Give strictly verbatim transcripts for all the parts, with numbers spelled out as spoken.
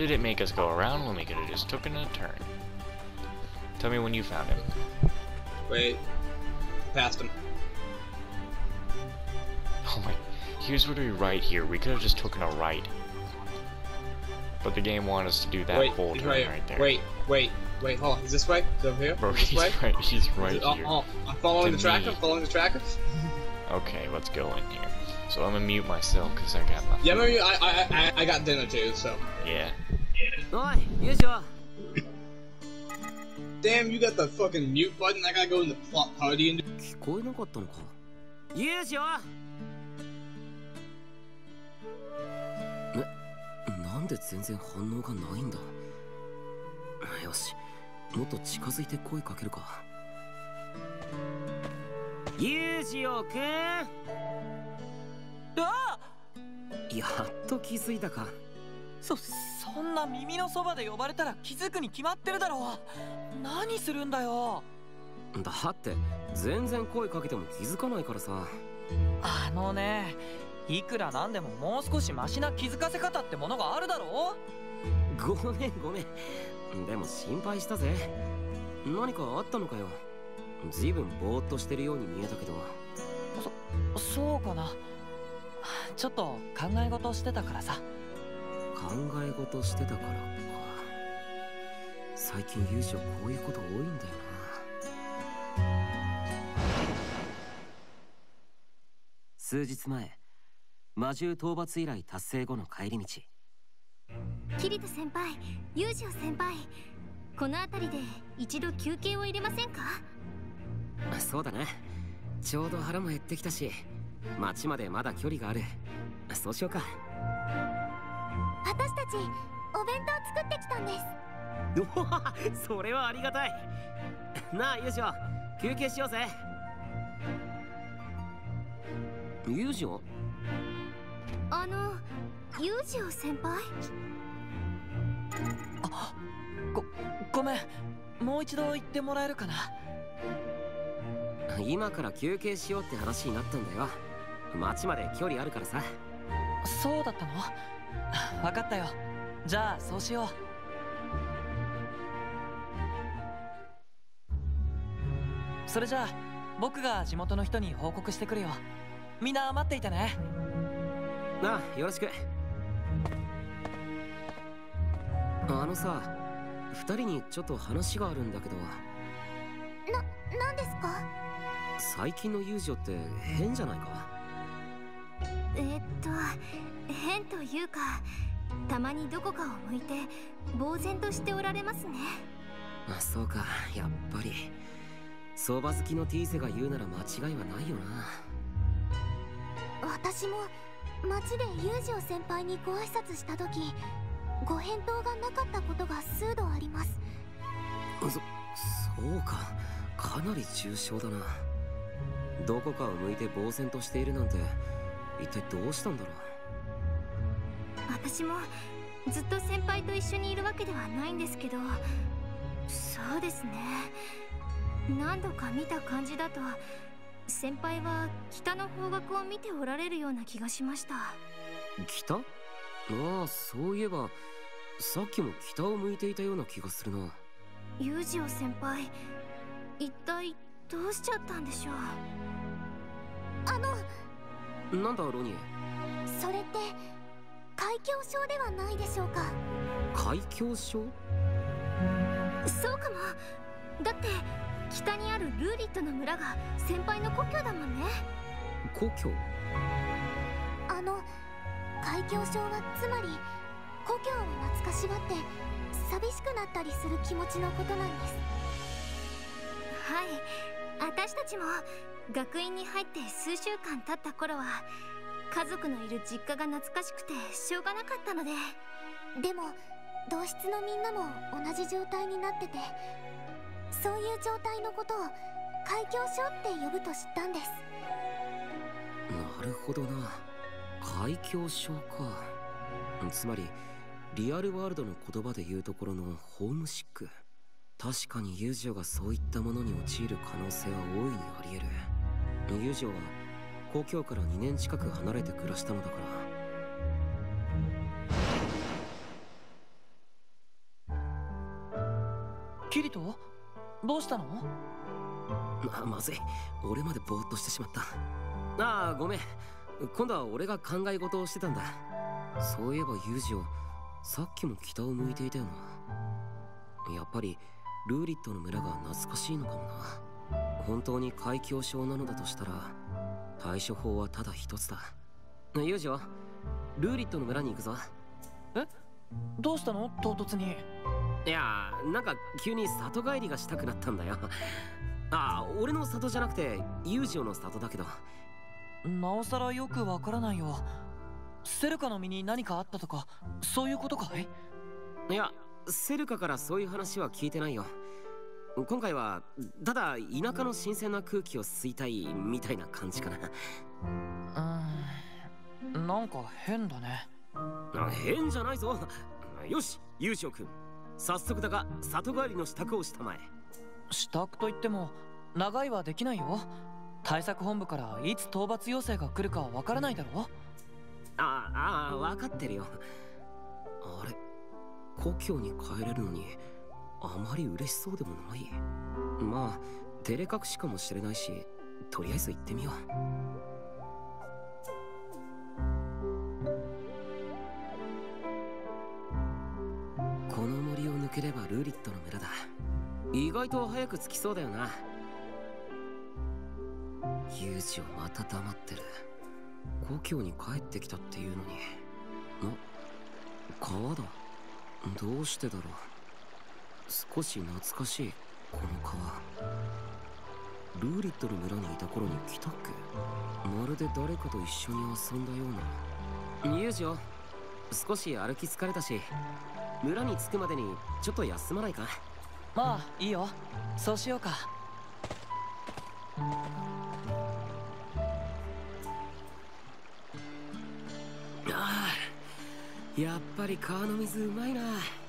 did it make us go around when we could have just taken a turn? Tell me when you found him. Wait. Past him. Oh my. Here's where we right here. We could have just taken a right. But the game wanted us to do that wait, whole turn right, right there. Wait, wait, wait, hold on. Is this way? Is it over here? Bro, Is this he's way? right, he's right Is it, oh, here. oh, I'm following To the tracker, me. I'm following the tracker. Okay, let's go in here. So I'm gonna mute myself because I got my. Yeah, maybe I, I, I, I got dinner too, so. Yeah. Oi, Yujo. Damn, you got the fucking mute button. I gotta go in the plot party and. 聞こえなかったのか。ユージョ。え、なんで全然反応がないんだ。よし、もっと近づいて声かけるか。ユージオくん。 あ！ やっと気づいたか。 そ、そんな耳のそばで呼ばれたら気づくに決まってるだろう。何するんだよ。 だって全然声かけても気づかないからさ。 あのね、いくらなんでももう少しマシな気づかせ方ってものがあるだろう。ごめんごめん。でも心配したぜ。何かあったのかよ。ずいぶんぼーっとしてるように見えたけど。 そ、そうかな。ちょっと考え事してたからさ。 考え事してたからか。最近勇者こういうこと多いんだよな。数日前、魔獣討伐依頼達成後の帰り道。 キリト先輩、勇者先輩、この辺りで一度休憩を入れませんか？ そうだね。ちょうど腹も減ってきたし、町までまだ距離がある。そうしようか。 私たちお弁当作ってきたんです。 うわ、それはありがたい。なあ、ユージョ、休憩しようぜ。ユージョ？ あの、ユージョ先輩？ あ、ご、ごめん。もう一度言ってもらえるかな。 今から休憩しようって話になったんだよ。町まで距離あるからさ。 そうだったの？分かったよ。じゃあそうしよう。それじゃあ僕が地元の人に報告してくるよ。みんな待っていてね。 なあ、よろしく。あのさ、二人にちょっと話があるんだけど。 な、なんですか？ 最近の遊女って変じゃないか？ えー、っと変というか、たまにどこかを向いて呆然としておられますね。 あ、そうか、やっぱり相場好きのティーゼが言うなら間違いはないよな。 私も街でユージオ先輩にご挨拶した時、ご返答がなかったことが数度あります。 そ、そうか、かなり重症だな。どこかを向いて呆然としているなんて一体どうしたんだろう。 私もずっと先輩と一緒にいるわけではないんですけど、そうですね、何度か見た感じだと先輩は北の方角を見ておられるような気がしました。 北？ああ、そういえばさっきも北を向いていたような気がするな。 ユージオ先輩、一体どうしちゃったんでしょう。あの、 なんだロニー。 それって海峡症ではないでしょうか。 海峡症？ そうかも。だって北にあるルーリットの村が先輩の故郷だもんね。 故郷？ あの海峡症はつまり故郷を懐かしがって寂しくなったりする気持ちのことなんです。はい、私たちも学院に入って数週間経った頃は家族のいる実家が懐かしくてしょうがなかったので。でも同室のみんなも同じ状態になってて、そういう状態のことを海峡症って呼ぶと知ったんです。 なるほどな、海峡症か。つまりリアルワールドの言葉で言うところのホームシック。確かにユージョがそういったものに陥る可能性は大いにあり得る。ユージョは故郷からにねん近く離れて暮らしたのだから。 キリトどうしたの？ あ、まずい。俺までぼーっとしてしまった。ああ、ごめん。今度は俺が考え事をしてたんだ。そういえばユージをさっきも北を向いていたよな。やっぱりルーリットの村が懐かしいのかもな。本当に海峡症なのだとしたら対処法はただ一つだ。ユージはルーリットの村に行くぞ。 え、どうしたの唐突に？ いやー、なんか急に里帰りがしたくなったんだよ。ああ、俺の里じゃなくてユージオの里だけど。 なおさらよくわからないよ。セルカの身に何かあったとかそういうことかい？ いや、セルカからそういう話は聞いてないよ。今回はただ田舎の新鮮な空気を吸いたいみたいな感じかな。 うーん、なんか変だね。 変じゃないぞ。よし、ユージオ君、早速だが里帰りの支度をしたまえ。 支度といっても長いはできないよ。対策本部からいつ討伐要請が来るかわからないだろ。 ああ、ああ、分かってるよ。あれ、故郷に帰れるのにあまり嬉しそうでもない。まあ照れ隠しかもしれないし、とりあえず行ってみよう。この森を抜ければルーリットの村だ。意外と早く着きそうだよな。ユージをまた黙ってる。故郷に帰ってきたっていうのに。あ、川だ。どうしてだろう。少し懐かしいこの川。ルーリットの村にいた頃に来たっけ。まるで誰かと一緒に遊んだような。ユージよ、少し歩き疲れたし村に着くまでにちょっと休まないか？ まあいいよ、そうしようか。 ああ、やっぱり川の水うまいな。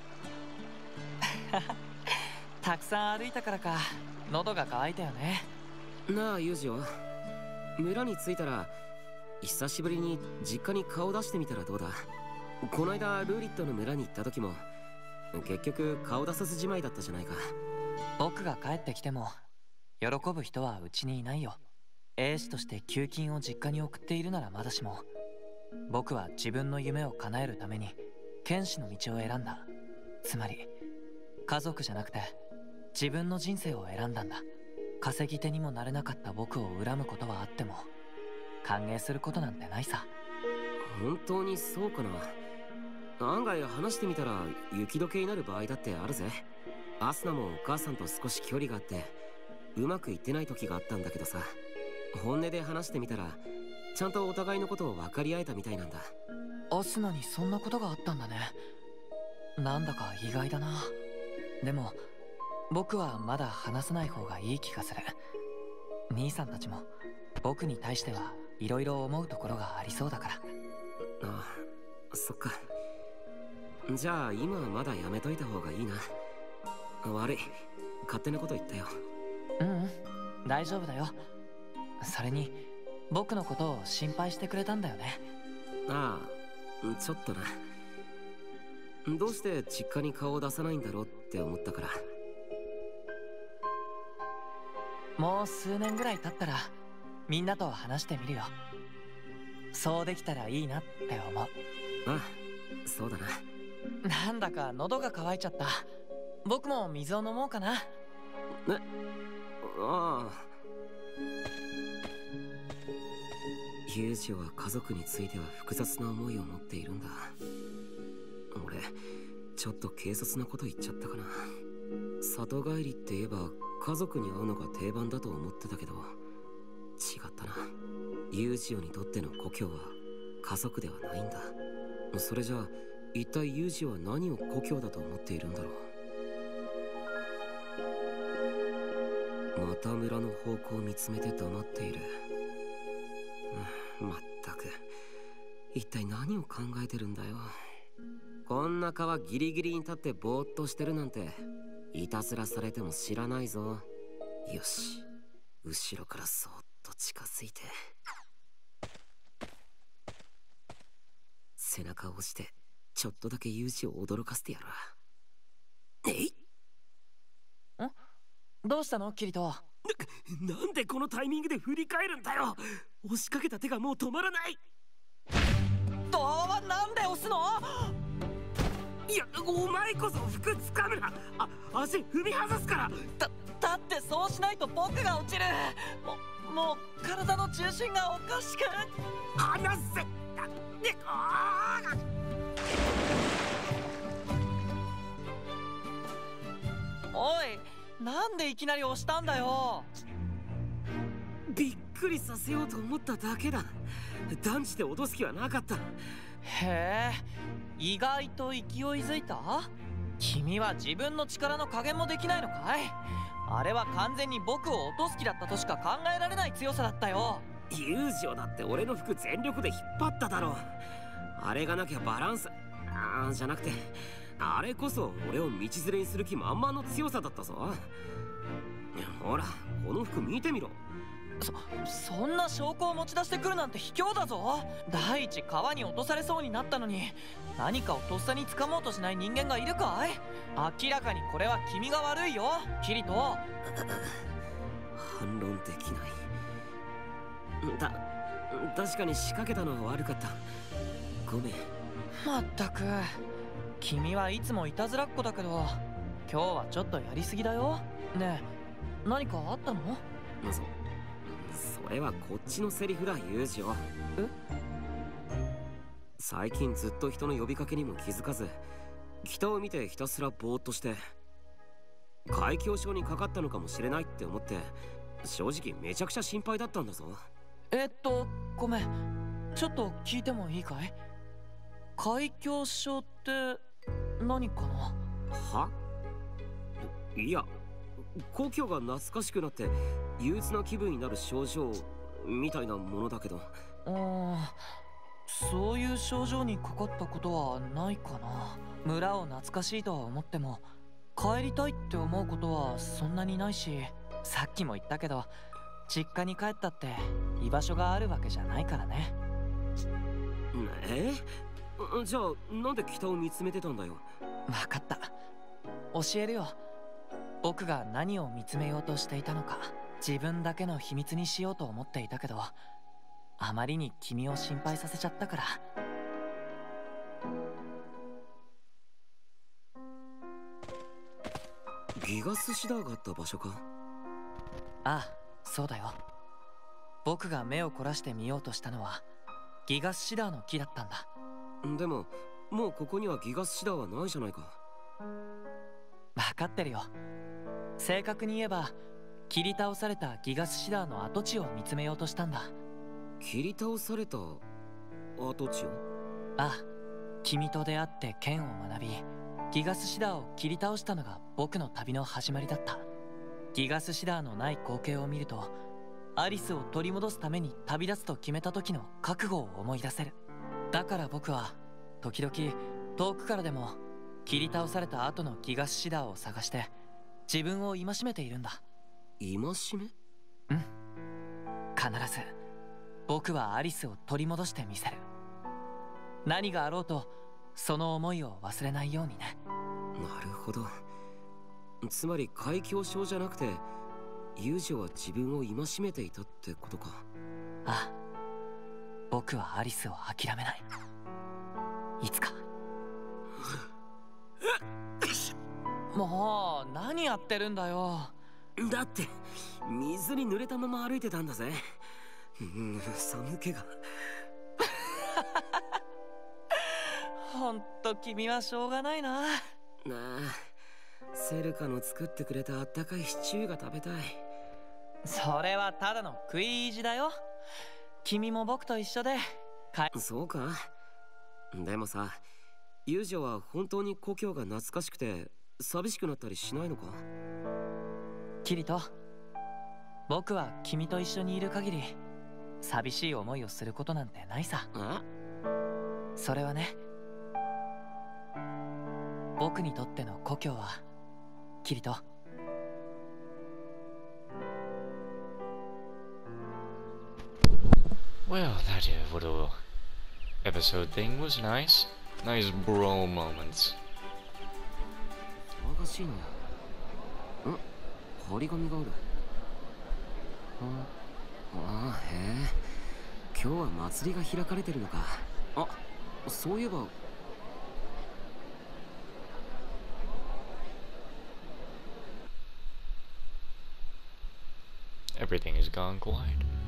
たくさん歩いたからか喉が渇いたよね。 なあユージよ、村に着いたら久しぶりに実家に顔出してみたらどうだ。こないだルーリットの村に行った時も結局顔出さずじまいだったじゃないか。 僕が帰ってきても喜ぶ人はうちにいないよ。兵士として給金を実家に送っているならまだしも、僕は自分の夢を叶えるために剣士の道を選んだ。つまり家族じゃなくて自分の人生を選んだんだ。稼ぎ手にもなれなかった僕を恨むことはあっても歓迎することなんてないさ。 本当にそうかな。案外話してみたら雪解けになる場合だってあるぜ。アスナもお母さんと少し距離があってうまくいってない時があったんだけどさ、本音で話してみたらちゃんとお互いのことを分かり合えたみたいなんだ。 アスナにそんなことがあったんだね。なんだか意外だな。でも僕はまだ話さない方がいい気がする。兄さんたちも僕に対してはいろいろ思うところがありそうだから。 ああ、そっか。じゃあ今はまだやめといた方がいいな。悪い、勝手なこと言ったよ。 ううん、大丈夫だよ。それに僕のことを心配してくれたんだよね。 ああ、ちょっとな。どうして実家に顔を出さないんだろうって思ったから。 もう数年ぐらい経ったらみんなと話してみるよ。そうできたらいいなって思う。 ああ、そうだな。 なんだか喉が渇いちゃった。僕も水を飲もうかな。 え、ああ。ユージは家族については複雑な思いを持っているんだ。俺ちょっと軽率なこと言っちゃったかな。里帰りって言えば家族に会うのが定番だと思ってたけど違ったな。ユージオにとっての故郷は家族ではないんだ。それじゃあ一体ユージは何を故郷だと思っているんだろう。また村の方向を見つめて黙っている。まったく一体何を考えてるんだよ。こんな川ギリギリに立ってぼーっとしてるなんていたずらされても知らないぞ。よし、後ろからそーっと近づいて背中を押してちょっとだけユージを驚かせてやる。えいどうしたのキリト？ な、なんでこのタイミングで振り返るんだよ。押しかけた手がもう止まらない。 ドアはなんで押すの？ いや、お前こそ服つかむな。あ、足踏み外すから。 だ、だってそうしないと僕が落ちる。も、もう体の重心がおかしく。 離せ。ね、あー。 おい、なんでいきなり押したんだよ。 びっくりさせようと思っただけだ。断じて脅す気はなかった。 へえ、意外と勢いづいた？君は自分の力の加減もできないのかい？あれは完全に僕を落とす気だったとしか考えられない強さだったよ。 友情だって俺の服全力で引っ張っただろう。あれがなきゃバランスあーじゃなくて、あれこそ俺を道連れにする気満々の強さだったぞ。ほら、この服見てみろ。 そ、そんな証拠を持ち出してくるなんて卑怯だぞ。第一、川に落とされそうになったのに何かをとっさに掴もうとしない人間がいるかい？明らかにこれは君が悪いよ、キリト。 反論できない。た、確かに仕掛けたのは悪かった。ごめん。 まったく、君はいつもいたずらっ子だけど今日はちょっとやりすぎだよ。ねえ、何かあったの？ そ、それはこっちのセリフだ、ユージよ。 え？ 最近ずっと人の呼びかけにも気づかず、北を見てひたすらぼーっとして、海峡症にかかったのかもしれないって思って、正直めちゃくちゃ心配だったんだぞ。 えっと、ごめん。ちょっと聞いてもいいかい？海峡症って何かな？ は？いや、故郷が懐かしくなって憂鬱な気分になる症状みたいなものだけど。 うーん、そういう症状にかかったことはないかな。村を懐かしいとは思っても帰りたいって思うことはそんなにないし、さっきも言ったけど実家に帰ったって居場所があるわけじゃないからね。 え？じゃあなんで北を見つめてたんだよ。 分かった、教えるよ。僕が何を見つめようとしていたのか自分だけの秘密にしようと思っていたけど、あまりに君を心配させちゃったから。 ギガスシダーがあった場所か？ ああ、そうだよ。僕が目を凝らしてみようとしたのはギガスシダーの木だったんだ。 でももうここにはギガスシダーはないじゃないか。 分かってるよ。正確に言えば切り倒されたギガスシダーの跡地を見つめようとしたんだ。 切り倒された跡地を？ ああ、君と出会って剣を学びギガスシダーを切り倒したのが僕の旅の始まりだった。ギガスシダーのない光景を見るとアリスを取り戻すために旅立つと決めた時の覚悟を思い出せる。だから僕は時々遠くからでも切り倒された後のギガスシダーを探して自分を戒めているんだ。 戒め？うん、 必ず僕はアリスを取り戻してみせる。何があろうとその思いを忘れないようにね。 なるほど。つまり海峡症じゃなくて友情は自分を戒めていたってことか。 ああ、僕はアリスを諦めない。いつか。もう何やってるんだよ。 だって水に濡れたまま歩いてたんだぜ。うん、寒気が。 ほんと君はしょうがないな。 なあ、セルカの作ってくれたあったかいシチューが食べたい。 それはただの食い意地だよ。君も僕と一緒でかそうか。でもさ、友情は本当に故郷が懐かしくて寂しくなったりしないのか？ キリト、僕は君と一緒にいる限り寂しい思いをすることなんてないさ。それはね、僕にとっての故郷はキリト。 Well, that uh, little episode thing was nice. Nice bro moments. 騒がしいな。ん？ 張り紙がある。ああ、へえ、今日は祭りが開かれてるのか。あ、そういえば Everything is gone quiet.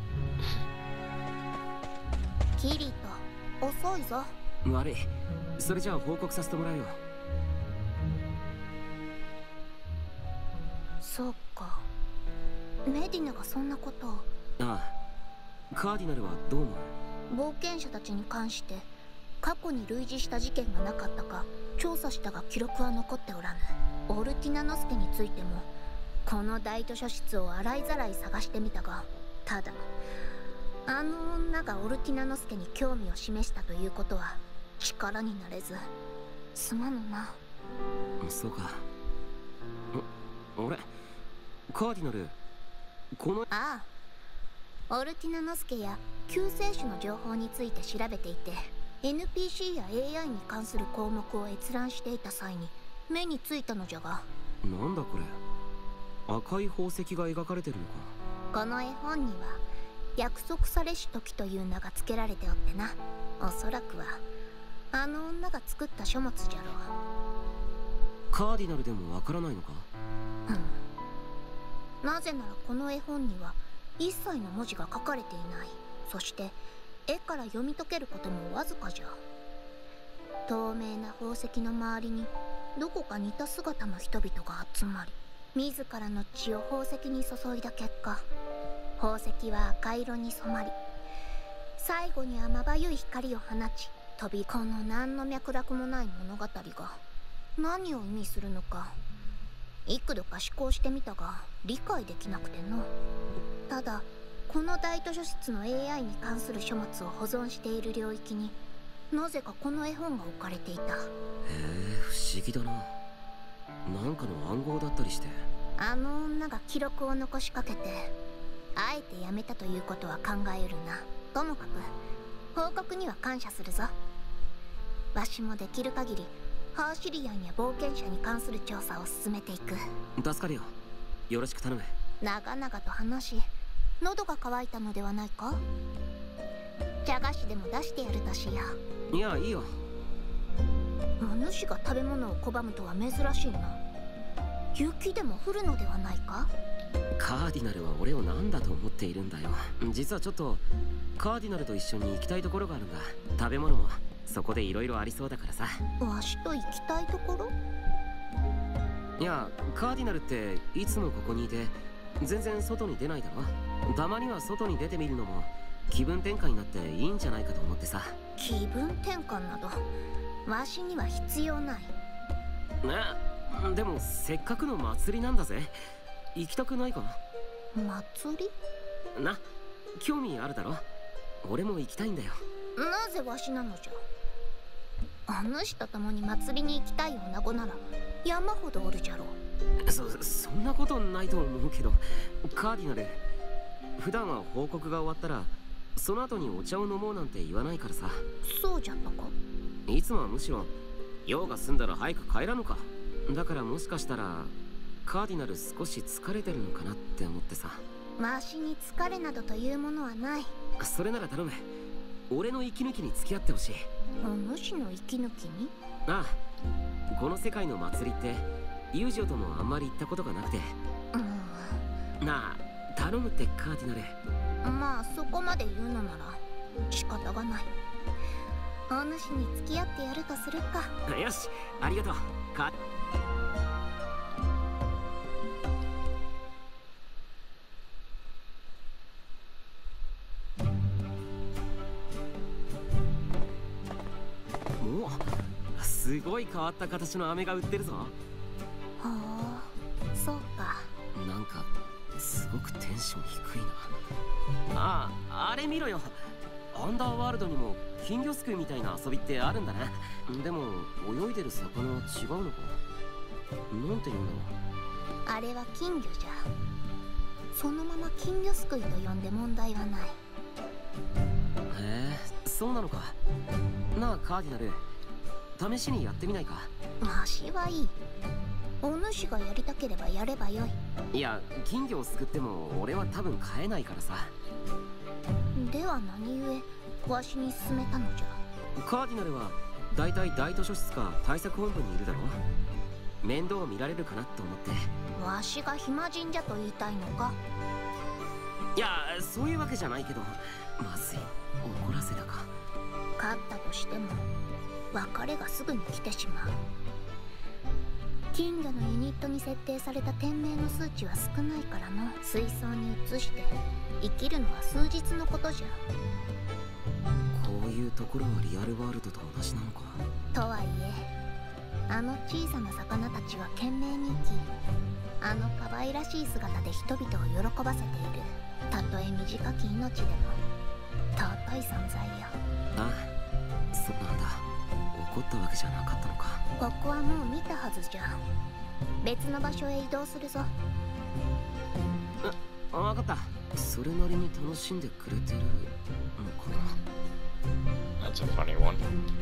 キリト、遅いぞ。 悪い。それじゃあ報告させてもらうよ。 そうか、メディナがそんなことを。 ああ、カーディナルはどう思う？冒険者たちに関して過去に類似した事件がなかったか調査したが記録は残っておらぬ。オルティナノスケについてもこの大図書室を洗いざらい探してみたが、ただあの女がオルティナノスケに興味を示したということは力になれず、すまぬな。 そうか。あ、あれカーディナル、この… ああ、オルティナノスケや救世主の情報について調べていて、 エヌピーシー や エーアイ に関する項目を閲覧していた際に目についたのじゃが。 なんだこれ、赤い宝石が描かれてるのか。この絵本には約束されし時という名が付けられておってな、おそらくはあの女が作った書物じゃろう。 カーディナルでもわからないのか。 うん、なぜならこの絵本には一切の文字が書かれていない。そして絵から読み解けることもわずかじゃ。透明な宝石の周りにどこか似た姿の人々が集まり、自らの血を宝石に注いだ結果、宝石は赤色に染まり、最後に甘ばゆい光を放ち飛び、この何の脈絡もない物語が何を意味するのか幾度か思考してみたが理解できなくての。ただこの大図書室の エーアイ に関する書物を保存している領域になぜかこの絵本が置かれていた。へえ、不思議だな。なんかの暗号だったりして。 あの女が記録を残しかけてあえてやめたということは考えうるな。ともかく報告には感謝するぞ。わしもできる限りハーシリアンや冒険者に関する調査を進めていく。 助かるよ。よろしく頼む。 長々と話し喉が渇いたのではないか。茶菓子でも出してやるとしよう。いや、いいよ。 お主が食べ物を拒むとは珍しいな。雪でも降るのではないか。 カーディナルは俺を何だと思っているんだよ。実はちょっとカーディナルと一緒に行きたいところがあるんだ。食べ物もそこでいろいろありそうだからさ。 わしと行きたいところ？ いや、カーディナルっていつもここにいて全然外に出ないだろ。たまには外に出てみるのも気分転換になっていいんじゃないかと思ってさ。 気分転換などわしには必要ない。 ね、でもせっかくの祭りなんだぜ。行きたくないか？ 祭り？ な、興味あるだろ。俺も行きたいんだよ。 なぜわしなのじゃ。あの人と共に祭りに行きたい女子なら山ほどおるじゃろう。そ、そんなことないと思うけど。カーディナル、普段は報告が終わったらその後にお茶を飲もうなんて言わないからさ。 そうじゃったか。 いつもはむしろ用が済んだら早く帰らぬか。だからもしかしたらカーディナル少し疲れてるのかなって思ってさ。 わしに疲れなどというものはない。 それなら頼む。俺の息抜きに付き合ってほしい。 お主の息抜きに？ ああ、この世界の祭りって友情ともあんまり行ったことがなくて。 うん、 なあ、頼むってカーディナル。 まあそこまで言うのなら仕方がない。お主に付き合ってやるとするか。 よし、ありがとう。かお、すごい変わった形の飴が売ってるぞ。 はあ、そうか。 なんかすごくテンション低いな。ああ、あれ見ろよ。アンダーワールドにも金魚すくいみたいな遊びってあるんだね。でも泳いでる魚は違うのか。なんて言うんだろう。あれは金魚じゃ。そのまま金魚すくいと呼んで問題はない。へえ、そうなのか。なあカーディナル、試しにやってみないか。 わしはいい。 お主がやりたければやればよい。 いや、金魚を救っても俺は多分飼えないからさ。 では何故わしに勧めたのじゃ。 カーディナルはだいたい大図書室か対策本部にいるだろ。面倒を見られるかなと思って。 わしが暇人じゃと言いたいのか。 いや、そういうわけじゃないけど、まずい、怒らせたか。 勝ったとしても別れがすぐに来てしまう。金魚のユニットに設定された天命の数値は少ないからな。水槽に移して生きるのは数日のことじゃ。 こういうところはリアルワールドと同じなのか。 とはいえあの小さな魚たちは懸命に生き、あの可愛らしい姿で人々を喜ばせている。たとえ短き命でも尊い存在よ。 ああ、そうなんだ。怒ったわけじゃなかったのか。 ここはもう見たはずじゃ。別の場所へ移動するぞ。 あ、わかった。それなりに楽しんでくれてるのかな。 That's a funny one.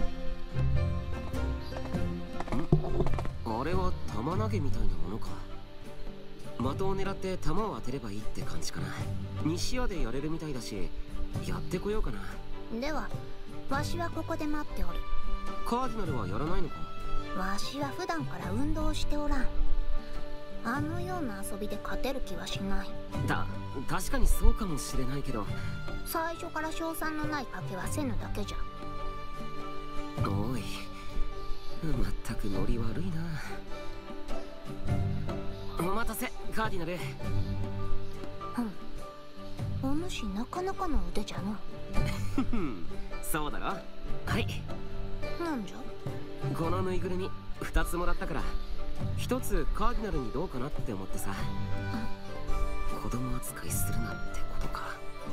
ん？あれは玉投げみたいなものか。的を狙って弾を当てればいいって感じかな。西屋でやれるみたいだし、やってこようかな。 ではわしはここで待っておる。 カーディナルはやらないのか。 わしは普段から運動をしておらん。あのような遊びで勝てる気はしない。 だ、確かにそうかもしれないけど、 最初から勝算のない賭けはせぬだけじゃ。 おい、まったくノリ悪いな。お待たせ、カーディナル。 うん、お主なかなかの腕じゃな。 そうだろ。はい。 なんじゃ。 このぬいぐるみふたつもらったから、ひとつカーディナルにどうかなって思ってさ。子供扱いするなってことか。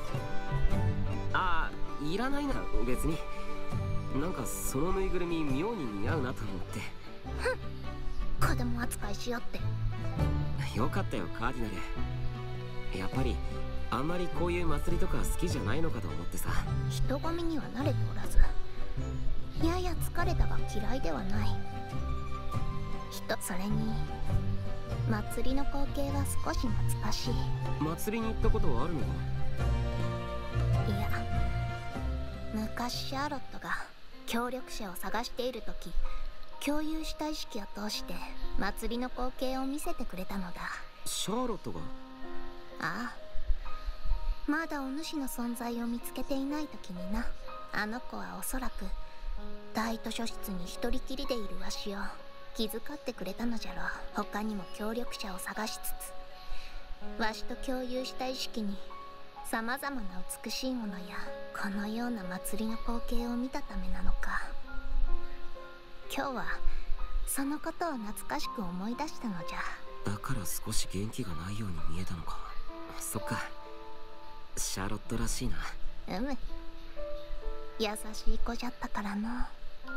ああ、いらないな、別に。なんかそのぬいぐるみ妙に似合うなと思って。 ふん、子供扱いしよって。 よかったよ、カーディナル。やっぱりあんまりこういう祭りとか好きじゃないのかと思ってさ。 人混みには慣れておらず、やや疲れたが嫌いではない。人それに祭りの光景は少し懐かしい。 祭りに行ったことはあるのか。 いや、昔シャーロットが協力者を探している時、共有した意識を通して祭りの光景を見せてくれたのだ。 シャーロットが？ ああ、まだお主の存在を見つけていない時にな。あの子はおそらく大図書室に一人きりでいるわしを気遣ってくれたのじゃろう。他にも協力者を探しつつ、わしと共有した意識に様々な美しいものやこのような祭りの光景を見たためなのか。今日はそのことを懐かしく思い出したのじゃ。 だから少し元気がないように見えたのか。そっか、シャーロットらしいな。 うむ、優しい子じゃったからな。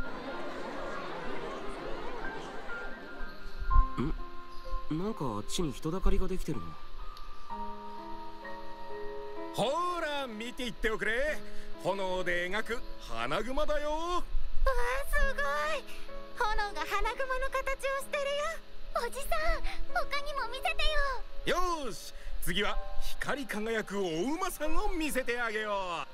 ん？なんかあっちに人だかりができてるの。 ほーら、見ていっておくれ。炎で描く花熊だよ。わあ、 すごい。炎が花熊の形をしてるよ。おじさん、他にも見せてよ。 よーし、次は光り輝くお馬さんを見せてあげよ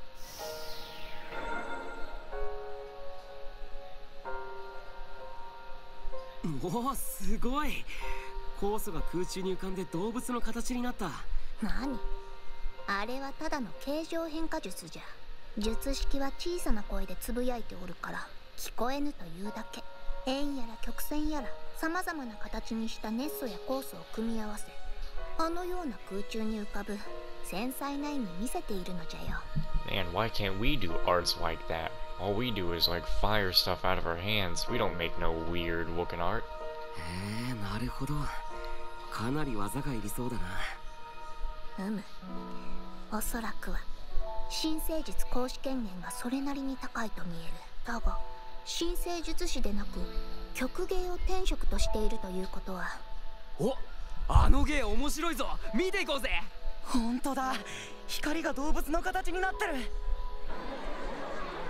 う。おお、すごい。酵素が空中に浮かんで動物の形になった。 何？あれはただの形状変化術じゃ。術式は小さな声でつぶやいておるから聞こえぬというだけ。円やら曲線やら様々な形にしたネッ素や酵素を組み合わせ、あのような空中に浮かぶ繊細な意味見せているのじゃよ。 Man, why can't we do arts like that? All we do is like fire stuff out of our hands. We don't make no weird looking art. へえ、なるほど。かなり技がいりそうだな。 うむ、おそらくは新生術行使権限がそれなりに高いと見える。だが新生術師でなく曲芸を天職としているということは。 お、あの芸面白いぞ。見ていこうぜ。本当だ、光が動物の形になってる。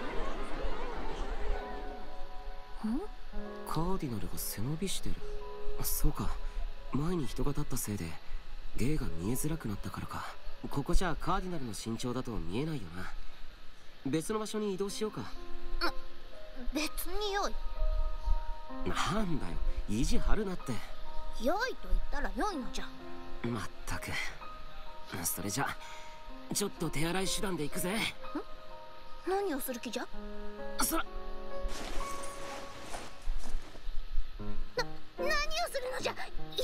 ん？ カーディナルが背伸びしてる。 そうか、前に人が立ったせいで芸が見えづらくなったからか。ここじゃカーディナルの身長だと見えないよな。別の場所に移動しようか。 別によい。 なんだよ、意地張るなって。 よいと言ったらよいのじゃ。 まったく。それじゃちょっと手洗い手段で行くぜ。ん？ 何をする気じゃ？ そら。 な、何をするのじゃ。や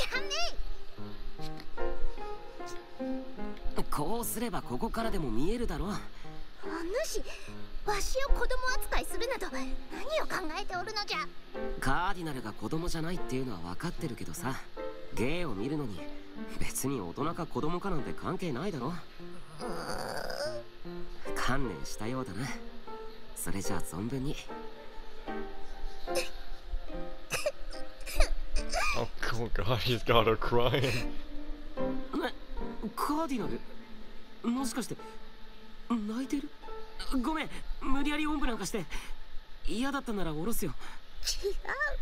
め。こうすればここからでも見えるだろう。 お主、わしを子供扱いするなど何を考えておるのじゃ。 カーディナルが子供じゃないっていうのは分かってるけどさ、芸を見るのに別に大人か子供かなんて関係ないだろ。観念したようだな。それじゃあ存分に。 Oh god, he's got her crying. ね、カーディナル？もしかして泣いてる？ごめん、無理やりおんぶなんかして。嫌だったなら下ろすよ。 違う。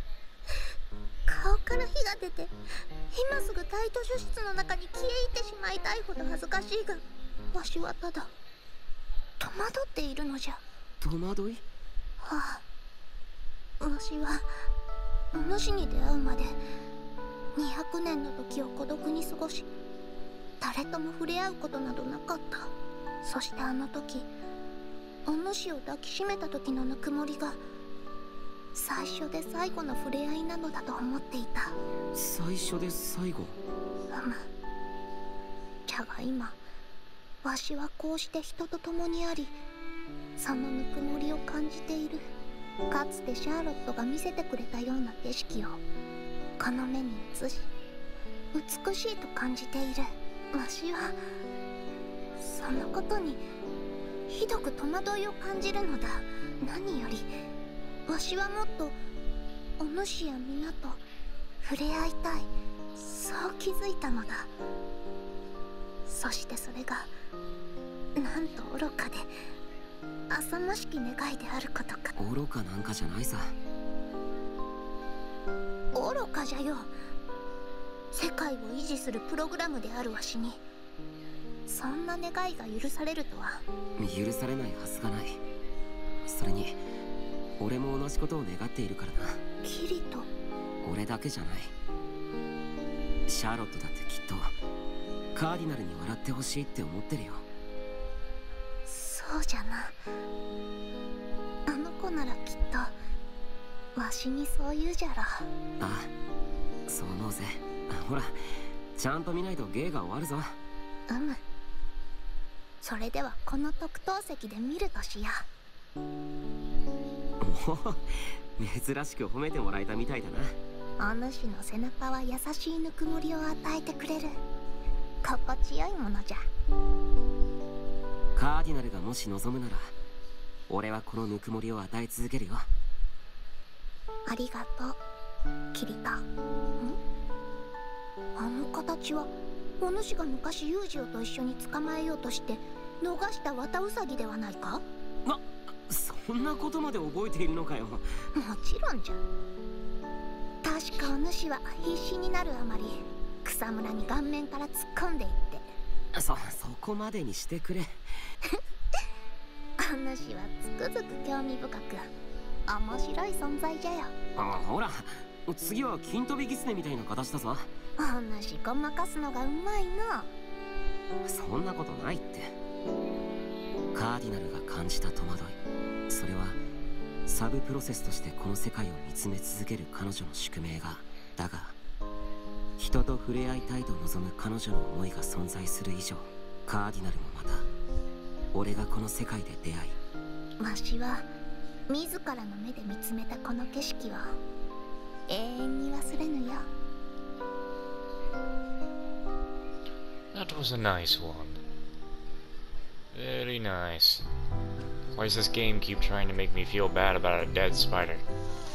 顔から火が出て今すぐ大図書室の中に消え入ってしまいたいほど恥ずかしいが、わしはただ戸惑っているのじゃ。 戸惑い？ はあ、わしはお主に出会うまでにひゃくねんの時を孤独に過ごし、誰とも触れ合うことなどなかった。そしてあの時お主を抱きしめた時のぬくもりが最初で最後の触れ合いなのだと思っていた。 最初で最後？ うむ。じゃが今わしはこうして人と共にあり、そのぬくもりを感じている。かつてシャーロットが見せてくれたような景色をこの目に映し、美しいと感じている。わしはそのことにひどく戸惑いを感じるのだ。何よりわしはもっとお主や皆と触れ合いたい、そう気づいたのだ。そしてそれがなんと愚かで浅ましき願いであることか。 愚かなんかじゃないさ。 愚かじゃよ。世界を維持するプログラムであるわしにそんな願いが許されるとは。 許されないはずがない。それに俺も同じことを願っているからな。 キリト？ 俺だけじゃない。シャーロットだってきっとカーディナルに笑ってほしいって思ってるよ。 そうじゃな。あの子ならきっとわしにそう言うじゃろ。ああ、そう思うぜ。ほら、ちゃんと見ないと芸が終わるぞ。 うむ。それではこの特等席で見るとしや。 おお、珍しく褒めてもらえたみたいだな。お主の背中は優しいぬくもりを与えてくれる心地よいものじゃ。 カーディナルがもし望むなら俺はこのぬくもりを与え続けるよ。 ありがとう、キリト。ん？あの形はお主が昔ユージオと一緒に捕まえようとして逃した綿ウサギではないか？ な、そんなことまで覚えているのかよ。もちろんじゃ。確かお主は必死になるあまり草むらに顔面から突っ込んでいって。 そ、そこまでにしてくれ。 お主はつくづく興味深く面白い存在じゃよ。 あ、ほら、次は金飛び狐みたいな形だぞ。 お主ごまかすのがうまいな。 そんなことないって。カーディナルが感じた戸惑い、それはサブプロセスとしてこの世界を見つめ続ける彼女の宿命が。だが人と触れ合いたいと望む彼女の思いが存在する以上、カーディナルもまた俺がこの世界で出会い、 わしは自らの目で見つめたこの景色を永遠に忘れぬよ。 That was a nice one. Very nice. Why does this game keep trying to make me feel bad about a dead spider?